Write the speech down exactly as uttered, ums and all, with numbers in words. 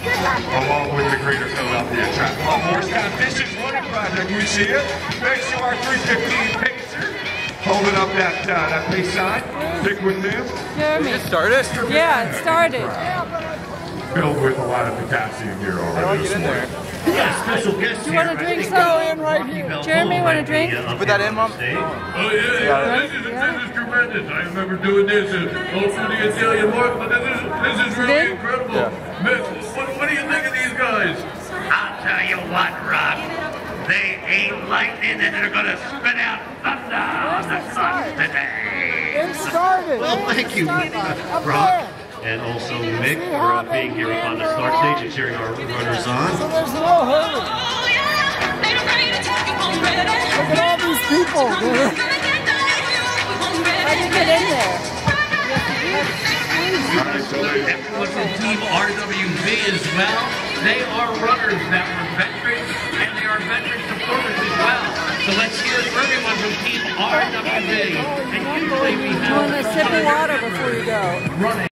along with the Greater Philadelphia Triathlon Horse Competition running project. You see it? Next to our three fifteen pacer, holding up that uh, that pace sign. Stick with them. Jeremy. It started? Yeah, it started. Filled with a lot of potassium here already. Get in there. Yeah, special guest You want a drink, so? Jeremy, want a drink? Put that in, Mom? Oh yeah, yeah. This is, this is tremendous. I remember doing this and all through the Italian market, but this is this is really incredible. Yeah. Miss, what, what do you think of these guys? I'll tell you what, Rob. They ain't lightning and they're gonna spit out thunder on the sun today. It started. Well, thank you, uh, Brock, and also Mick, for uh, being here up on the start stage and cheering our runners on. So there's no hurry. Look at all these people. How'd you get in there? Everyone from Team R W B as well. They are runners that were veterans, and they are veteran supporters as well. So let's hear it for everyone from Team R W B. And usually we have You want a sip of water before you go? running.